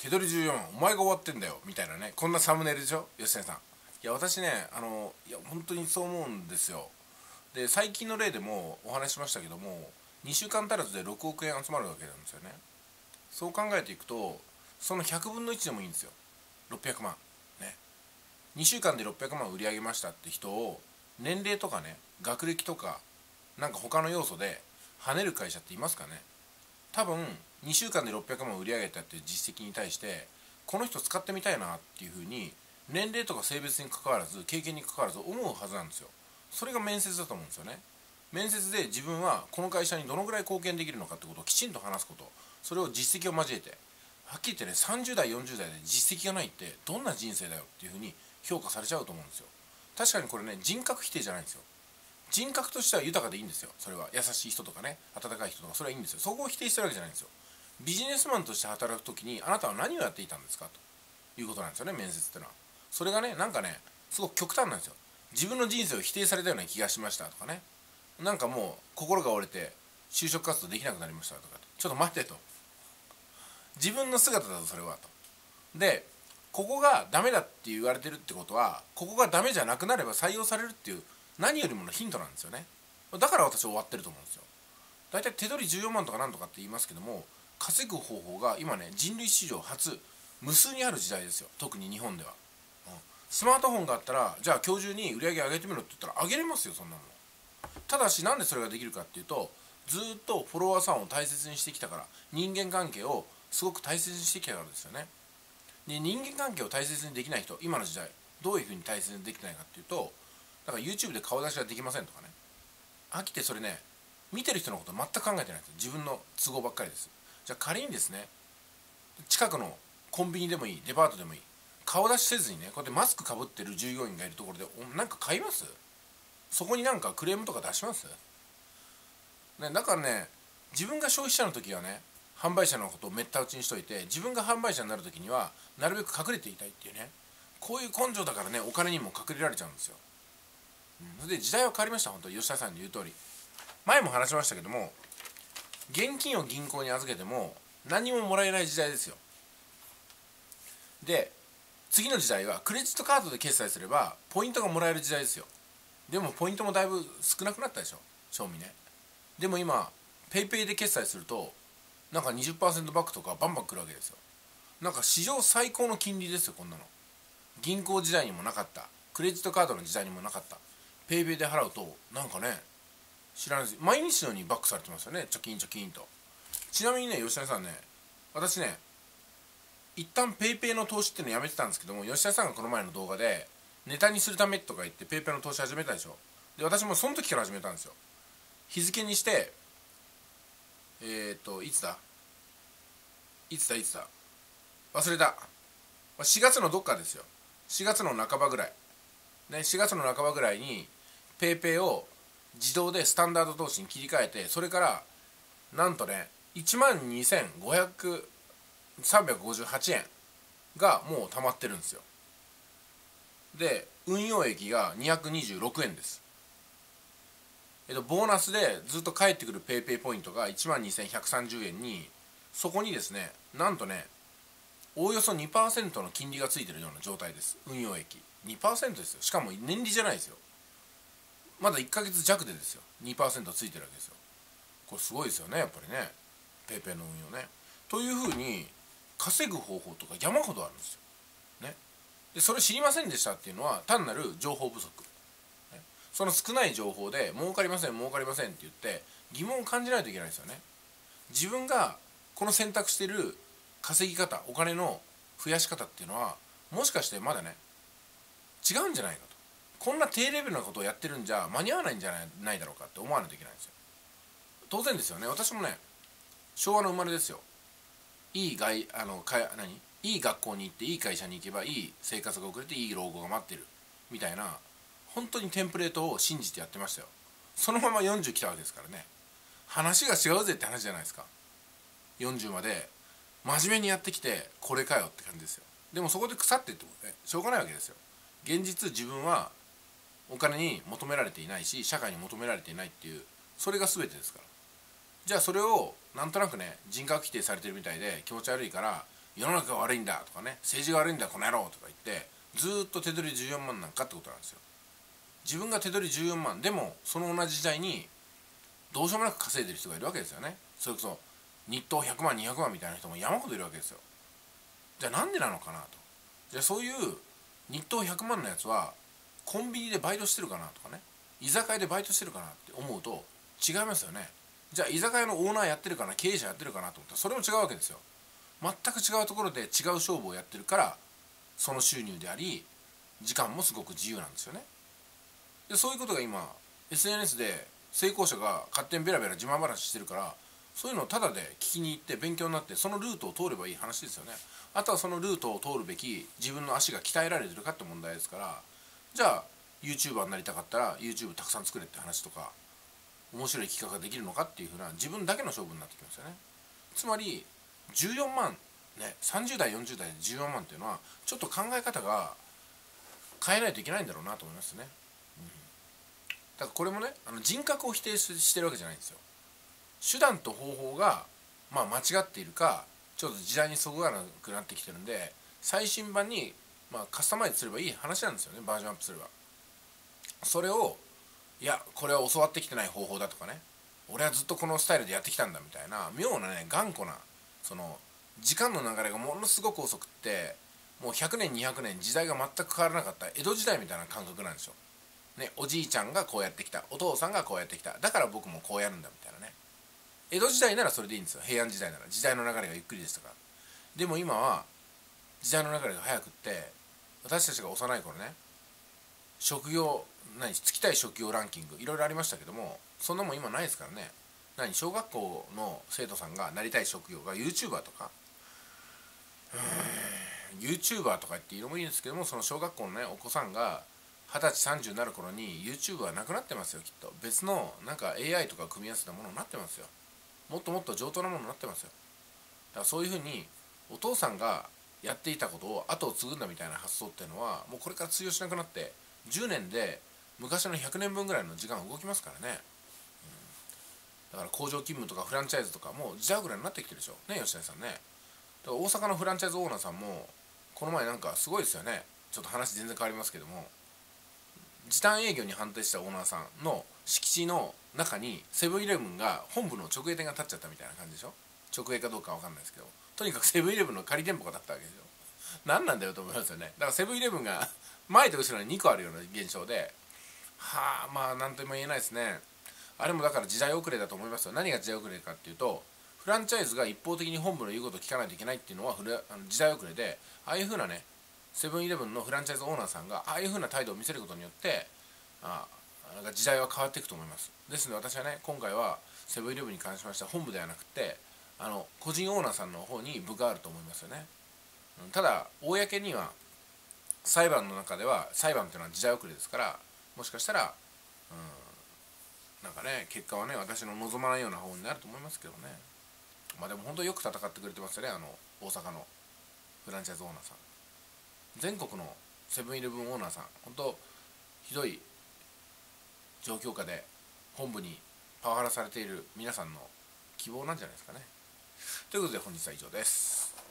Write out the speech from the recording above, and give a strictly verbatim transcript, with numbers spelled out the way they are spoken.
手取りじゅうよんまんお前が終わってんだよみたいなね、こんなサムネイルでしょ吉谷さん。いや私ね、あのいや本当にそう思うんですよ。で最近の例でもお話ししましたけども、にしゅうかん足らずでろくおくえん集まるわけなんですよね。そう考えていくと、そのひゃくぶんのいちでもいいんですよ。ろっぴゃくまんね。にしゅうかんでろっぴゃくまん売り上げましたって人を、年齢とかね、学歴とかなんか他の要素で跳ねる会社っていますかね。多分にしゅうかんでろっぴゃくまん売り上げたっていう実績に対して、この人使ってみたいなっていうふうに、年齢とか性別に関わらず経験に関わらず思うはずなんですよ。それが面接だと思うんですよね。面接で自分はこの会社にどのぐらい貢献できるのかってことをきちんと話すこと、それを実績を交えて、はっきり言ってね、さんじゅう代よんじゅう代で実績がないってどんな人生だよっていうふうに評価されちゃうと思うんですよ。確かにこれね、人格否定じゃないんですよ。人格としては豊かでいいんですよ。それは優しい人とかね、温かい人とか、それはいいんですよ。そこを否定してるわけじゃないんですよ。ビジネスマンとして働くときにあなたは何をやっていたんですかということなんですよね、面接ってのは。それがね、なんかね、すごく極端なんですよ。自分の人生を否定されたような気がしましたとかね、なんかもう心が折れて就職活動できなくなりましたとか、ちょっと待ってと、自分の姿だとそれはと。でここがダメだって言われてるってことは、ここがダメじゃなくなれば採用されるっていう何よりものヒントなんですよね。だから私終わってると思うんですよ。だいたい手取りじゅうよんまんとかなんとかって言いますけども、稼ぐ方法が今ね、人類史上初無数にある時代ですよ。特に日本では、うん、スマートフォンがあったら、じゃあ今日中に売り上げ上げてみろって言ったら上げれますよ、そんなもの。ただしなんでそれができるかっていうと、ずっとフォロワーさんを大切にしてきたから、人間関係をすごく大切にしてきたからですよね。で人間関係を大切にできない人、今の時代どういうふうに大切にできてないかっていうと、だから YouTube で顔出しはできませんとかね、飽きてそれね、見てる人のこと全く考えてないんですよ。自分の都合ばっかりです。じゃあ仮にですね、近くのコンビニでもいい、デパートでもいい、顔出しせずにね、こうやってマスクかぶってる従業員がいるところでなんか買います？そこになんかクレームとか出します？ね、だからね、自分が消費者の時はね、販売者のことをめった打ちにしといて、自分が販売者になる時にはなるべく隠れていたいっていうね、こういう根性だからね、お金にも隠れられちゃうんですよ。うん、それで時代は変わりました。本当に吉田さんの言う通り、前も話しましたけども、現金を銀行に預けても何ももらえない時代ですよ。で次の時代はクレジットカードで決済すればポイントがもらえる時代ですよ。でもポイントもだいぶ少なくなったでしょ、賞味ね。でも今ペイペイで決済するとなんか にじゅっパーセント バックとかバンバン来るわけですよ。なんか史上最高の金利ですよ、こんなの。銀行時代にもなかった、クレジットカードの時代にもなかった、ペイペイで払うとなんかね、知らないです、毎日のようにバックされてますよね、チョキンチョキンと。ちなみにね、吉田さんね、私ね、一旦ペイペイの投資っていうのやめてたんですけども、吉田さんがこの前の動画でネタにするためとか言ってペイペイの投資始めたでしょ。で私もその時から始めたんですよ。日付にしてえっ、ー、といつだいつだいつだ忘れた、しがつのどっかですよ。しがつの半ばぐらいね、しがつの半ばぐらいにペイペイを自動でスタンダード投資に切り替えて、それからなんとね、いちまんにせんごひゃくさんびゃくごじゅうはちえんがもう溜まってるんですよ。で運用益がにひゃくにじゅうろくえんです。えっとボーナスでずっと返ってくるペイペイポイントがいちまんにせんひゃくさんじゅうえんに、そこにですね、なんとね、おおよそ にパーセント の金利がついてるような状態です。運用益 にパーセント ですよ。しかも年利じゃないですよ。まだいっかげつ弱でですよ、 にパーセント ついてるわけですよ。これすごいですよね、やっぱりね、ペイペイの運用ね。というふうに稼ぐ方法とか山ほどあるんですよ、ね。でそれ知りませんでしたっていうのは単なる情報不足、ね、その少ない情報で儲かりません儲かりませんって言って疑問を感じないといけないですよね。自分がこの選択している稼ぎ方、お金の増やし方っていうのはもしかしてまだね、違うんじゃないかと。こんな低レベルなことをやってるんじゃ間に合わないんじゃない、ないだろうかって思わないといけないんですよ。当然ですよね。私もね、昭和の生まれですよ。いい外あのか何いい学校に行っていい会社に行けばいい生活が送れていい老後が待ってるみたいな、本当にテンプレートを信じてやってましたよ。そのままよんじゅう来たわけですからね。話が違うぜって話じゃないですか。よんじゅうまで真面目にやってきてこれかよって感じですよ。でもそこで腐ってってもね、しょうがないわけですよ。現実自分はお金に求められていないし、社会に求められていないっていう、それが全てですから。じゃあそれをなんとなくね、人格否定されてるみたいで気持ち悪いから世の中が悪いんだとかね、政治が悪いんだこの野郎とか言ってずーっと手取りじゅうよんまんなんかってことなんですよ。自分が手取りじゅうよんまんでもその同じ時代にどうしようもなく稼いでる人がいるわけですよね。それこそ日当ひゃくまんにひゃくまんみたいな人も山ほどいるわけですよ。じゃあなんでなのかなと。じゃあそういう日当ひゃくまんのやつはコンビニでバイトしてるかなとかね、居酒屋でバイトしてるかなって思うと違いますよね。じゃあ居酒屋のオーナーやってるかな、経営者やってるかなと思ったらそれも違うわけですよ。全く違うところで違う勝負をやってるからその収入であり時間もすごく自由なんですよね。でそういうことが今 エスエヌエス で成功者が勝手にベラベラ自慢話してるから、そういうのをタダで聞きに行って勉強になってそのルートを通ればいい話ですよね。あとはそのルートを通るべき自分の足が鍛えられてるかって問題ですから、じゃあ YouTuber になりたかったら YouTube たくさん作れって話とか、面白い企画ができるのかっていうふうな自分だけの勝負になってきますよね。つまりじゅうよんまんね、さんじゅう代よんじゅう代でじゅうよんまんっていうのはちょっと考え方が変えないといけないんだろうなと思いますね。うん、だからこれもね、あの人格を否定してるわけじゃないんですよ。手段と方法がまあ間違っているか、ちょっと時代にそぐわなくなってきてるんで最新版にまあカスタマイズすればいい話なんですよね。バージョンアップすれば。それをいやこれは教わってきてない方法だとかね、俺はずっとこのスタイルでやってきたんだみたいな妙なね頑固な、その時間の流れがものすごく遅くって、もうひゃくねんにひゃくねん時代が全く変わらなかった江戸時代みたいな感覚なんですよ。ね、おじいちゃんがこうやってきた、お父さんがこうやってきた、だから僕もこうやるんだみたいなね。江戸時代ならそれでいいんですよ。平安時代なら時代の流れがゆっくりでしたから。でも今は時代の流れが早くって、私たちが幼い頃ね、職業何就きたい職業ランキングいろいろありましたけども、そんなもん今ないですからね。何小学校の生徒さんがなりたい職業が YouTuber とか、YouTuber とか言って色もいいんですけども、その小学校のねお子さんがはたちさんじゅうになる頃に YouTube はなくなってますよ。きっと別のなんか エーアイ とか組み合わせたものになってますよ。もっともっと上等なものになってますよ。だからそういうふうにお父さんがやっていたことを後を継ぐんだみたいな発想っていうのはもうこれから通用しなくなって、じゅうねんで昔のひゃくねんぶんぐらいの時間動きますからね。だから工場勤務とかフランチャイズとかもう時代遅れになってきてるでしょね、吉谷さんね。だから大阪のフランチャイズオーナーさんもこの前なんかすごいですよね。ちょっと話全然変わりますけども、時短営業に反対したオーナーさんの敷地の中にセブンイレブンが本部の直営店が建っちゃったみたいな感じでしょ。直営かどうかわかんないですけど、とにかくセブンイレブンの仮店舗が建ったわけですよ。何なんだよと思いますよね。だからセブンイレブンが前と後ろににこあるような現象で、はあまあ何とも言えないですね。あれもだから時代遅れだと思いますよ。何が時代遅れかっていうと、フランチャイズが一方的に本部の言うことを聞かないといけないっていうのはフラあの時代遅れで、ああいう風なねセブンイレブンのフランチャイズオーナーさんがああいう風な態度を見せることによって、あなんか時代は変わっていくと思います。ですので私はね今回はセブンイレブンに関しましては本部ではなくて、あの個人オーナーさんの方に分があると思いますよね。ただ公には裁判の中では裁判というのは時代遅れですから、もしかしたらうんなんかね結果はね私の望まないような方になると思いますけどね。まあでも本当によく戦ってくれてますよね、あの大阪のフランチャイズオーナーさん。全国のセブンイレブンオーナーさん本当ひどい状況下で本部にパワハラされている皆さんの希望なんじゃないですかね。ということで本日は以上です。